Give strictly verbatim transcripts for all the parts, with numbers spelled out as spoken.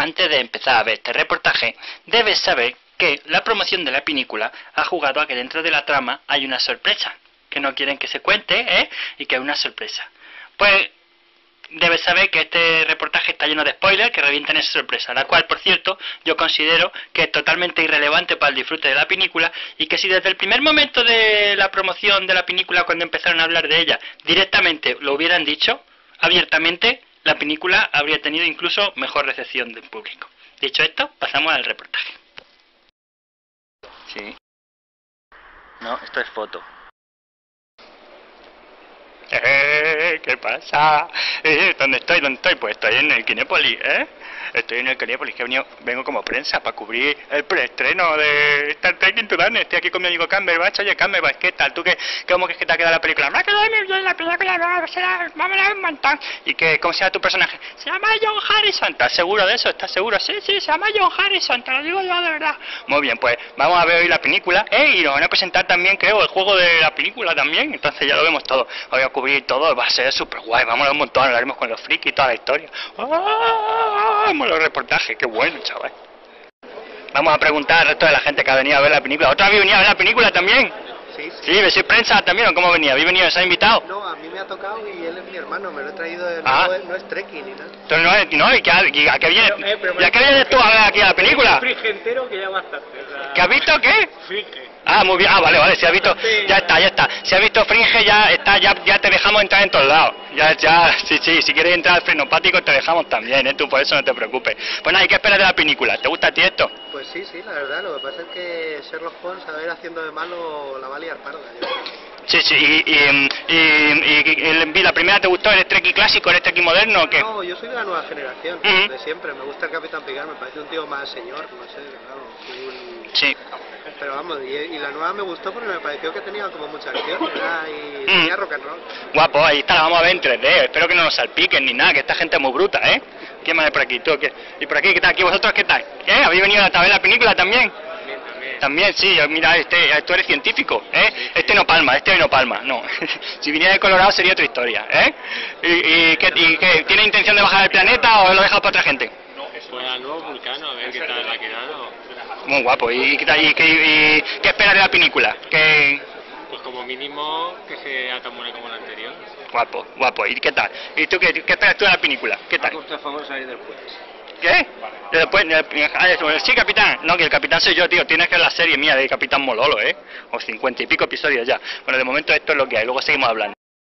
antes de empezar a ver este reportaje, debes saber que la promoción de la película ha jugado a que dentro de la trama hay una sorpresa, que no quieren que se cuente, ¿eh? Y que es una sorpresa. Pues debes saber que este reportaje está lleno de spoilers que revientan esa sorpresa, la cual, por cierto, yo considero que es totalmente irrelevante para el disfrute de la película, y que si desde el primer momento de la promoción de la película, cuando empezaron a hablar de ella, directamente lo hubieran dicho abiertamente, la película habría tenido incluso mejor recepción del público. Dicho esto, pasamos al reportaje. Sí. No, esto es foto. Eh, ¿qué pasa? Eh, ¿Dónde estoy? ¿Dónde estoy? Pues estoy en el Kinépolis, ¿eh? Estoy en el Kinépolis, que he venido, vengo como prensa para cubrir el preestreno de Star Trek Into Darkness. Estoy aquí con mi amigo Cumberbatch. Oye, Cumberbatch, ¿qué tal? ¿Tú qué, cómo crees que te ha quedado la película? Me ha quedado muy bien la película, no, será, vamos a ver un montón. ¿Y qué, cómo se llama tu personaje? Se llama John Harrison. ¿Estás seguro de eso? ¿Estás seguro? Sí, sí, se llama John Harrison, te lo digo yo de verdad. Muy bien, pues vamos a ver hoy la película, ¿eh? Y nos van a presentar también, creo, el juego de la película también. Entonces ya lo vemos todo. Voy a cubrir todo, va a ser súper guay. Vamos a ver un montón, hablaremos con los frikis y toda la historia. ¡Ah! Vamos a los reportajes, qué bueno, chaval. Vamos a preguntar al resto de la gente que ha venido a ver la película. ¿Otra habéis venido a ver la película también? Sí, sí. Sí, ¿sois prensa también o cómo venía? ¿Habéis venido? ¿Se ha invitado? No, a mí me ha tocado y él es mi hermano, me lo he traído de... Ah. No, es, no es trekking ni nada. Entonces no, es- no, ¿y qué, y a qué vienes? Pero, eh, pero ¿Y a qué vienes tú a ver aquí a la película? Frige entero que ya bastante. O sea, ¿Qué has visto qué? Frige. Ah, muy bien. Ah, vale, vale. Si has visto, ya está, ya está. Si has visto Fringe, ya está, ya, ya te dejamos entrar en todos lados. Ya, ya, sí, sí. Si quieres entrar al frenopático, te dejamos también, ¿eh? Tú por eso no te preocupes. Pues nada, ¿y qué esperas de la película? ¿Te gusta a ti esto? Pues sí, sí, la verdad, lo que pasa es que Sherlock Holmes, a ver, haciendo de malo, la va a liar parda. Yo. Sí, sí. Y, y, y, y- y el- la primera te gustó, ¿eres Trekkie clásico, eres Trekkie moderno o qué? No, yo soy de la nueva generación, Ujú. de siempre. Me gusta el Capitán Picard, me parece un tío más señor, no sé, claro. Un... Sí. Pero vamos, y, y la nueva me gustó porque me pareció que tenía como mucha acción, ¿verdad? Y Mm. tenía rock and roll. Guapo, ahí está, la vamos a ver en tres D. Espero que no nos salpiquen ni nada, que esta gente es muy bruta, ¿eh? ¿Quién más hay por aquí? ¿Tú? ¿Qué? ¿Y por aquí qué tal? ¿Aquí vosotros qué tal? ¿Eh? ¿Habéis venido a ver la película también? También, también. También, sí, mira, este, tú eres científico, ¿eh? Este no palma, este no palma, no. Si viniera de Colorado sería otra historia, ¿eh? ¿Y, y, qué, y qué, tiene intención de bajar al planeta o lo deja para otra gente? Pues al nuevo Vulcano, a ver qué tal ha quedado. Muy guapo, ¿y, qué tal- y, qué- y qué esperas de la película? ¿Qué? Pues como mínimo que sea tan buena como la anterior. Guapo, guapo, ¿y qué tal? ¿Y tú qué, qué esperas tú de la película? ¿Qué tal? a favor salir después. ¿Qué? Después, ah, eso, sí, capitán. No, que el capitán soy yo, tío. Tienes que ver la serie mía de Capitán Mololo, ¿eh? O cincuenta y pico episodios ya. Bueno, de momento esto es lo que hay, luego seguimos hablando.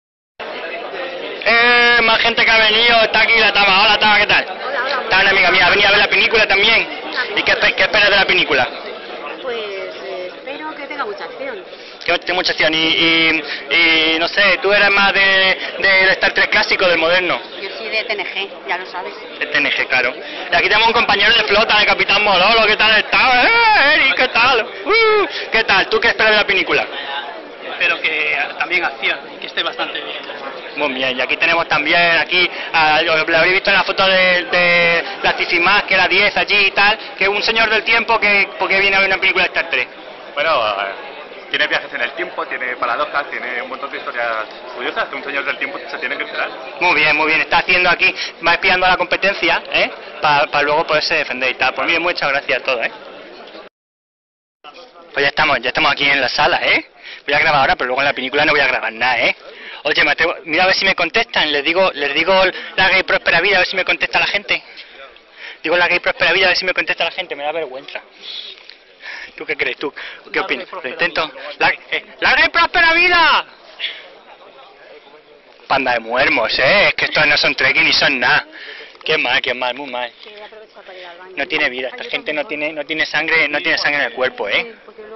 Eh, más gente que ha venido, está aquí la Tama. Hola, Tama, ¿qué tal? Hola, hola. Está una amiga mía, ha venido a ver la película también. ¿Y qué, espe- qué esperas de la película? Pues eh, espero que tenga mucha acción. Que tiene mucha acción y, y, y no sé, tú eres más de, del Star Trek clásico, del moderno. Yo soy de T N G, ya lo sabes. De T N G, claro. Y aquí tenemos un compañero de flota, de Capitán Mololo. ¿Qué tal está? ¡Eh, Eric, qué tal! Uh, ¿Qué tal? ¿Tú qué esperas de la película? Espero que también acción, que esté bastante bien. Muy bien, y aquí tenemos también, aquí, a, lo habréis visto en la foto de, de la Cifimás, que era diez allí y tal, que es un señor del tiempo que porque viene a ver una película de Star Trek. Bueno, eh, tiene viajes en el tiempo, tiene paradojas, tiene un montón de historias curiosas que un señor del tiempo se tiene que enterar. Muy bien, muy bien, está haciendo aquí, va espiando a la competencia, ¿eh? Para luego poderse defender y tal. Pues bien, muchas gracias a todos, ¿eh? Pues ya estamos, ya estamos aquí en la sala, ¿eh? Voy a grabar ahora, pero luego en la película no voy a grabar nada, ¿eh? Oye, Mateo, mira a ver si me contestan, les digo, les digo larga y próspera vida, a ver si me contesta la gente. Digo larga y próspera vida, a ver si me contesta la gente, me da vergüenza. ¿Tú qué crees? ¿Tú qué opinas? ¿Lo intento? Lar- eh, ¡Larga y próspera vida! Panda de muermos, ¿eh? Es que estos no son trekking ni son nada. Qué mal, qué mal, muy mal. No tiene vida, esta gente no tiene, no tiene sangre, no tiene sangre en el cuerpo, ¿eh?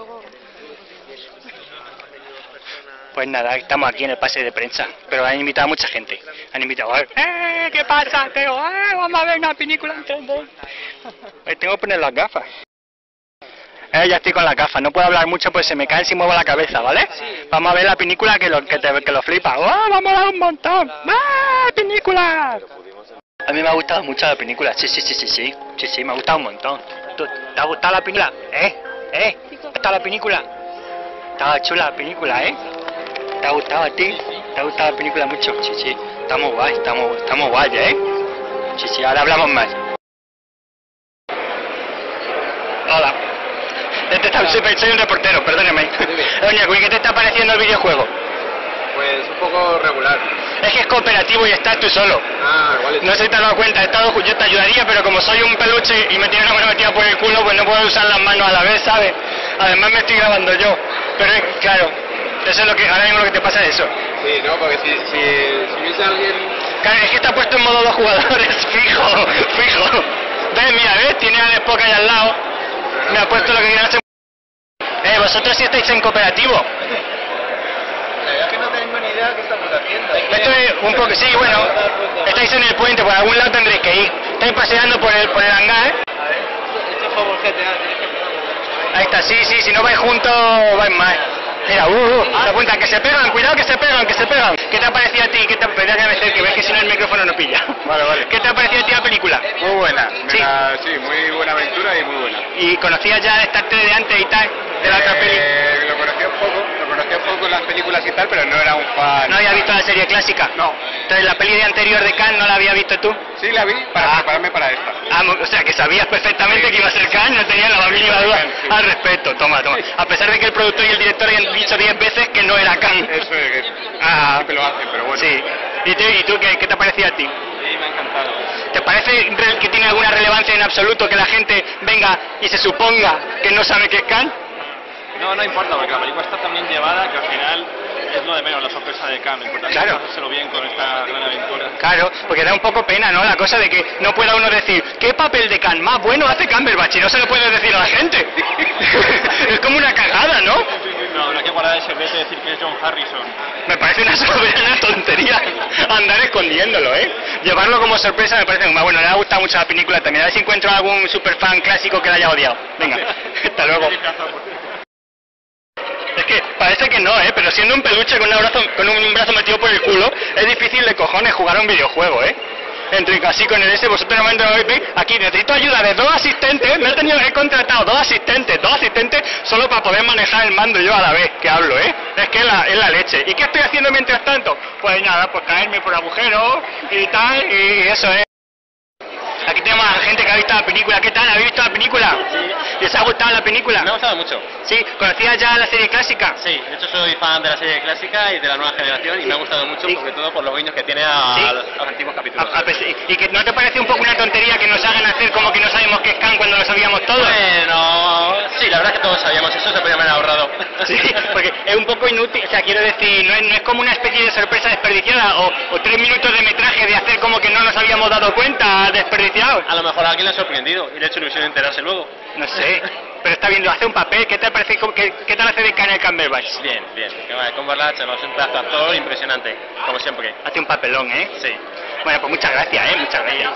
Pues nada, estamos aquí en el pase de prensa, pero han invitado a mucha gente. Han invitado a ver, ¡eh! ¿Qué pasa, Teo? ¡Eh! Vamos a ver una película en tres D. Eh, tengo que poner las gafas. Eh, ya estoy con las gafas, no puedo hablar mucho pues se me cae si muevo la cabeza, ¿vale? Vamos a ver la película que lo, que te, que lo flipa. ¡Oh, vamos a dar un montón! ¡Ah, película! A mí me ha gustado mucho la película, sí, sí, sí, sí, sí, sí, sí, me ha gustado un montón. ¿Tú- ¿Te ha gustado la película? ¿Eh? ¿Eh? ¿Te ha gustado la película? Estaba chula la película, ¿eh? ¿Te ha gustado a ti? ¿Te ha gustado la película mucho? Sí, sí, estamos guay, estamos, estamos guay, ¿eh? Sí, sí, ahora hablamos más. Hola. Este está, soy, soy un reportero, perdóname. Oye, ¿qué te está pareciendo el videojuego? Pues un poco regular. Es que es cooperativo y estás tú solo. Ah, igual es... No sé si te has dado cuenta, he estado, yo te ayudaría, pero como soy un peluche y me tiene una mano metida por el culo, pues no puedo usar las manos a la vez, ¿sabes? Además me estoy grabando yo. Pero es, claro, eso es lo que, ahora mismo lo que te pasa es eso. Sí, no, porque si, si, si hubiese alguien... Claro, es que está puesto en modo dos jugadores, fijo, fijo. ¿Ves? Mira, ¿ves? Tiene a Spock ahí al lado. Me ha puesto lo que quieras hacer. Eh, vosotros sí estáis en cooperativo. La verdad es que no tengo ni idea de qué estamos haciendo. Esto es un poco, sí, bueno, estáis en el puente, por algún lado tendréis que ir. Estáis paseando por el, por el hangar. A ver, esto es como el G T A, tienes que... Ahí está, sí, sí, si no vais juntos, vais mal. Mira, uh, uh, se apuntan, que se pegan, cuidado que se pegan, que se pegan. ¿Qué te ha parecido a ti? ¿Qué te ha parecido a ti? Que ves que si no el micrófono no pilla. Vale, vale. ¿Qué te ha parecido a ti la película? Muy buena. Sí. La- sí, muy buena aventura y muy buena. ¿Y conocías ya Star Trek de antes y tal? De la otra peli. Eh, lo conocía un poco, lo conocía un poco en las películas y tal, pero no era un fan. ¿No habías visto la serie clásica? No. Entonces, la peli de anterior de Khan no la había visto tú. Sí la vi para Ah. prepararme para esta. Ah, mo- o sea, que sabías perfectamente Sí. que iba a ser Khan, no tenía la más mínima duda Sí. al respecto. Toma, toma. A pesar de que el productor y el director hayan dicho diez veces que no era Khan. Eso es que Ah. siempre lo hacen, pero bueno. Sí. ¿Y tú, y tú qué, qué te parecía a ti? Sí, me ha encantado. ¿Te parece re- que tiene alguna relevancia en absoluto que la gente venga y se suponga que no sabe que es Khan? No, no importa, porque la película está tan bien llevada que al final es lo de menos, la sorpresa de Khan. Lo importante Claro. es hacerlo bien con esta gran aventura. Claro, porque da un poco pena, ¿no? La cosa de que no pueda uno decir, ¿qué papel de Khan más bueno hace Cumberbatch? Y no se lo puede decir a la gente. Es como una cagada, ¿no? No, habrá que guardar el secreto y decir que es John Harrison. Me parece una soberana tontería andar escondiéndolo, ¿eh? Llevarlo como sorpresa me parece... Bueno, le ha gustado mucho la película también. A ver si encuentro algún superfan clásico que la haya odiado. Venga, hasta luego. Es que parece que no, ¿eh? Pero siendo un peluche con un brazo, con un brazo metido por el culo, es difícil de cojones jugar a un videojuego, ¿eh? Entre así con el ese, vosotros no me veis, aquí necesito ayuda de dos asistentes, me he tenido, he contratado dos asistentes, dos asistentes solo para poder manejar el mando yo a la vez que hablo, ¿eh? Es que es la, es la leche. ¿Y qué estoy haciendo mientras tanto? Pues nada, pues caerme por agujeros y tal, y eso es. Aquí tenemos a gente que ha visto la película. ¿Qué tal? ¿Habéis visto la película? ¿Les ha gustado la película? Me ha gustado mucho. Sí, ¿conocías ya la serie clásica? Sí, de hecho soy fan de la serie clásica y de la nueva generación y me ha gustado mucho, Sí. sobre todo por los guiños que tiene a, Sí. a los, a los antiguos capítulos. A- a pes- ¿Y que no te parece un poco una tontería que nos hagan hacer como que no sabemos qué es Khan cuando lo sabíamos todos? Bueno, sí, la verdad es que todos sabíamos eso, se podía haber ahorrado. Sí, porque es un poco inútil, o sea, quiero decir, no es, no es como una especie de sorpresa desperdiciada o, o tres minutos de metraje de hacer como que no nos habíamos dado cuenta, desperdiciado. A lo mejor a alguien le ha sorprendido y le ha hecho ilusión enterarse luego. No sé, pero está viendo, hace un papel, ¿qué te parece, qué, qué tal hace de Khan el Cumberbatch? Bien, bien. Cumberbatch es un pedazo de actor impresionante, como siempre. Hace un papelón, ¿eh? Sí. Bueno, pues muchas gracias, ¿eh? Muchas gracias.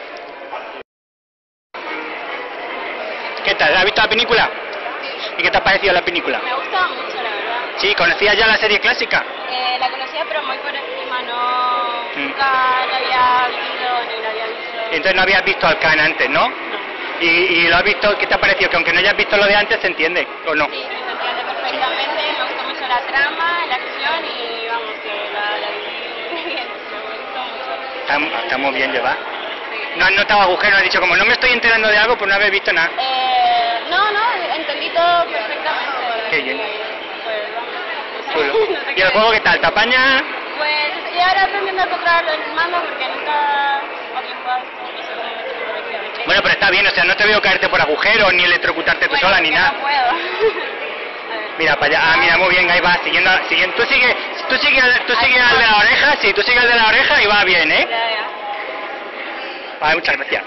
¿Qué tal? ¿Has visto la película? ¿Y qué te ha parecido la película? Me gusta mucho, la verdad. Sí, ¿conocías ya la serie clásica? Eh, la conocía, pero muy por encima, no... Mm. Nunca la había vivido ni la había visto. Entonces no habías visto al Khan antes, ¿no? Y, y lo has visto, ¿qué te ha parecido? Que aunque no hayas visto lo de antes, se entiende, ¿o no? Sí, se entiende perfectamente, me gustó mucho la trama, la acción y vamos, que la, la viví muy bien, me gustó mucho. Está, está muy bien llevada. Sí. No has notado agujeros, has dicho como no me estoy enterando de algo, pues no habéis visto nada. Eh, no, no, entendí todo perfectamente. Qué bien. Pues vamos. Chulo. no sé ¿Y qué el juego decir. qué tal? ¿Te apaña? Pues estoy ahora aprendiendo a tocar el mando porque nunca había jugado, no sé cómo me explico. Bueno, pero está bien, o sea, no te veo caerte por agujeros, ni electrocutarte tú Bueno, sola, ni que nada. No puedo. A ver. Mira, para allá, ah, mira, muy bien, ahí va, siguiendo, siguiendo. Tú sigues, tú sigues, al- tú sigues al de la oreja, sí, tú sigues al de la oreja y va bien, ¿eh? Ya, ya. Vale, muchas gracias.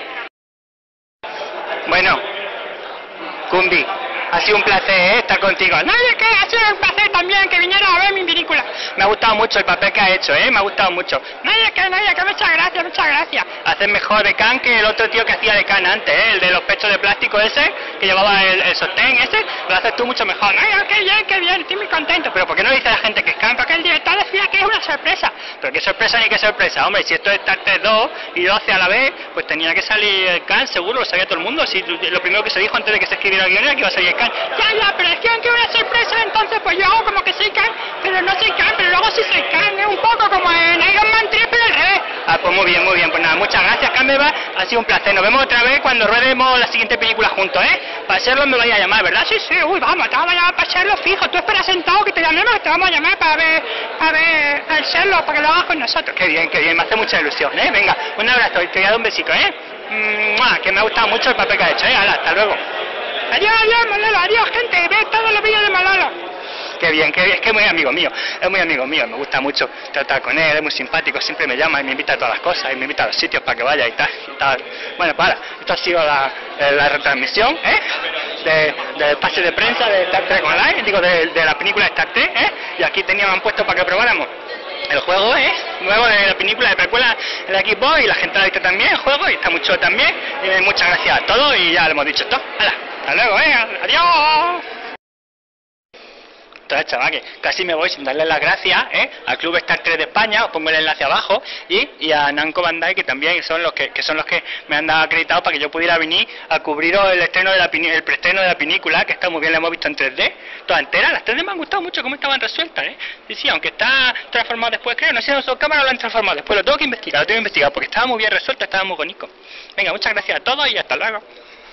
Bueno, Cumbi, ha sido un placer, ¿eh? Estar contigo. No, es que ha sido un placer también que viniera a ver mi película. Me ha gustado mucho el papel que ha hecho, ¿eh? Me ha gustado mucho. No, es que, no, es que muchas gracias, muchas gracias. Haces mejor de Khan que el otro tío que hacía de Khan antes, ¿eh? El de los pechos de plástico ese, que llevaba el, el sostén ese, lo haces tú mucho mejor. No, qué bien, qué bien, estoy muy contento. Pero ¿por qué no dice la gente que es Khan? Porque el director decía que es una sorpresa. Pero qué sorpresa ni qué sorpresa, hombre, si esto es Star Trek dos y doce a la vez, pues tenía que salir el Khan, seguro, lo sabía todo el mundo. Si lo primero que se dijo antes de que se escribiera el guion era que iba a salir el Khan. Ya, ya, pero decían que es una sorpresa, entonces pues yo hago como que soy Khan, pero no soy Khan, pero luego sí soy Khan, es un poco como en Iron Man tres, pero al revés. Ah, pues muy bien, muy bien, pues nada, muchas gracias, Khan. Ameba, ha sido un placer. Nos vemos otra vez cuando ruedemos la siguiente película juntos, ¿eh? Para Sherlock me vaya a llamar, ¿verdad? Sí, sí, uy, vamos, te vamos a llamar para Sherlock, fijo. Tú espera sentado que te llamemos, que te vamos a llamar para ver, a ver al Sherlock, para que lo hagas con nosotros. Qué bien, qué bien, me hace mucha ilusión, ¿eh? Venga, un abrazo, te voy a dar un besico, ¿eh? ¡Mua! Que me ha gustado mucho el papel que ha hecho, ¿eh? Hala, hasta luego. Adiós, adiós, Manolo, adiós, gente, ve todos los vídeos de Manolo. Qué bien, qué bien, es que es muy amigo mío, es muy amigo mío, me gusta mucho tratar con él, es muy simpático, siempre me llama y me invita a todas las cosas, y me invita a los sitios para que vaya y tal, y tal. Bueno, para, esto ha sido la, la retransmisión, ¿eh? De, del pase de prensa de Star Trek Online, digo, de, de la película de Star Trek, ¿eh? Y aquí teníamos puesto para que probáramos el juego, ¿eh? Nuevo de la película de precuela de Xbox, y la gente lo ha visto también, el juego, y está muy chulo también, y muchas gracias a todos, y ya lo hemos dicho todo. ¡Hala! Hasta luego, ¿eh? Adiós. Entonces, chaval, que casi me voy sin darle las gracias, ¿eh? Al Club Star Trek de España, os pongo el enlace abajo, y, y a Namco Bandai, que también son los que, que son los que me han dado acreditado para que yo pudiera venir a cubriros el estreno de la el preestreno de la película, que está muy bien, la hemos visto en tres D, toda entera. Las tres D me han gustado mucho cómo estaban resueltas, ¿eh? Sí, sí, aunque está transformado después, creo, no sé si en su cámara lo han transformado después, lo tengo que investigar, lo tengo que investigar, porque estaba muy bien resuelto, estaba muy bonito. Venga, muchas gracias a todos y hasta luego.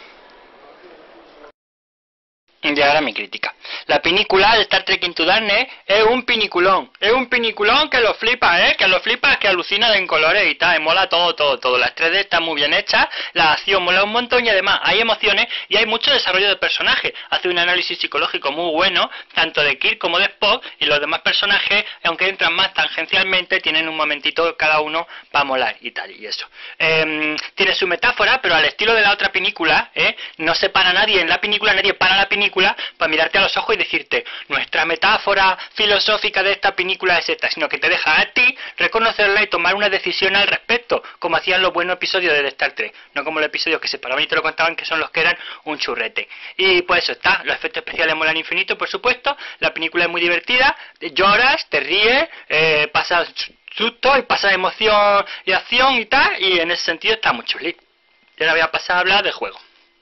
Y ahora mi crítica. La película de Star Trek Into Darkness es un piniculón. Es un piniculón que lo flipa, ¿eh? Que lo flipa, que alucina en colores y tal. Y mola todo, todo, todo. Las tres D están muy bien hechas. La acción mola un montón y además hay emociones y hay mucho desarrollo de personaje. Hace un análisis psicológico muy bueno, tanto de Kirk como de Spock. Y los demás personajes, aunque entran más tangencialmente, tienen un momentito cada uno para molar y tal. Y eso. Eh, tiene su metáfora, pero al estilo de la otra película, ¿eh? No se para nadie en la película, nadie para la película para mirarte a los ojos y decirte nuestra metáfora filosófica de esta película es esta, sino que te deja a ti reconocerla y tomar una decisión al respecto, como hacían los buenos episodios de Star Trek, no como los episodios que se paraban y te lo contaban, que son los que eran un churrete. Y pues eso está, los efectos especiales molan infinito, por supuesto, la película es muy divertida, lloras, te ríes, eh, pasas susto y pasas emoción y acción y tal, y en ese sentido está muy chuli. Y ahora voy a pasar a hablar del juego.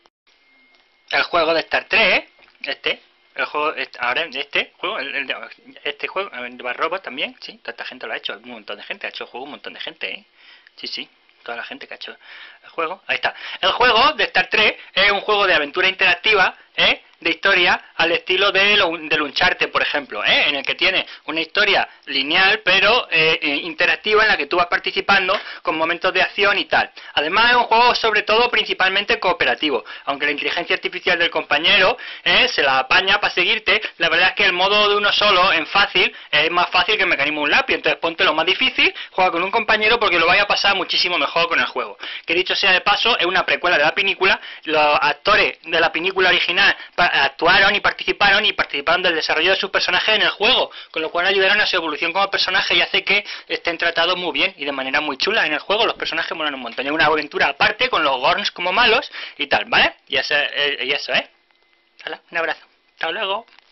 El juego de Star Trek, este, el juego, este, ahora este juego, el, el, este juego, el de Barrobo también, sí, toda esta gente lo ha hecho, un montón de gente ha hecho el juego, un montón de gente, ¿eh? Sí, sí, toda la gente que ha hecho el juego, ahí está. El juego de Star Trek es un juego de aventura interactiva, ¿eh? De historia al estilo de del Uncharted, por ejemplo, ¿eh? En el que tiene una historia lineal pero eh, interactiva en la que tú vas participando con momentos de acción y tal. Además es un juego sobre todo principalmente cooperativo, aunque la inteligencia artificial del compañero ¿eh? Se la apaña para seguirte. La verdad es que el modo de uno solo en fácil es más fácil que el mecanismo de un lápiz, entonces ponte lo más difícil, juega con un compañero porque lo vaya a pasar muchísimo mejor con el juego. Que dicho sea de paso, es una precuela de la película, los actores de la película original actuaron y participaron y participaron del desarrollo de sus personajes en el juego, con lo cual ayudaron a su evolución como personaje y hace que estén tratados muy bien y de manera muy chula en el juego. Los personajes molan un montón, hay una aventura aparte con los Gorns como malos y tal, ¿vale? Y eso, eh, y eso ¿eh? Hala, un abrazo, hasta luego.